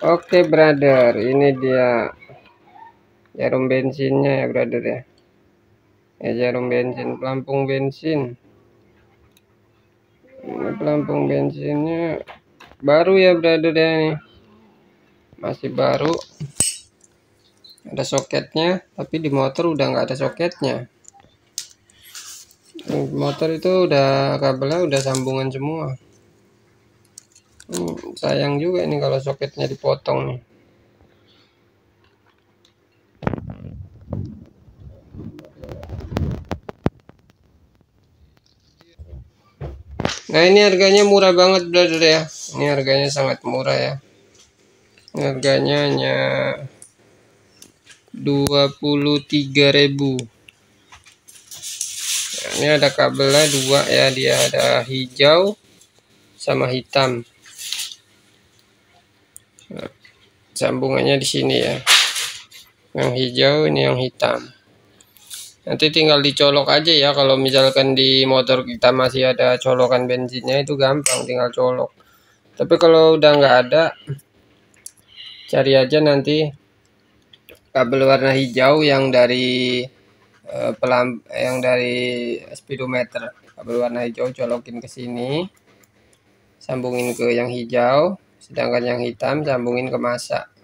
Oke brother, ini dia jarum bensinnya ya brother ya. Jarum bensin, pelampung bensin. Ini pelampung bensinnya baru ya brother ya, ini masih baru. Ada soketnya, tapi di motor udah nggak ada soketnya. Motor itu udah kabelnya udah sambungan semua. Sayang juga ini kalau soketnya dipotong nih. Nah ini harganya murah banget brother ya. Ini harganya sangat murah ya. Ini harganya hanya 23.000. Nah, ini ada kabelnya dua ya, dia ada hijau sama hitam. Nah, sambungannya di sini ya. Yang hijau, ini yang hitam. Nanti tinggal dicolok aja ya, kalau misalkan di motor kita masih ada colokan bensinnya itu gampang, tinggal colok. Tapi kalau udah nggak ada, cari aja nanti kabel warna hijau yang dari yang dari speedometer. Kabel warna hijau colokin ke sini, sambungin ke yang hijau, sedangkan yang hitam sambungin ke masa.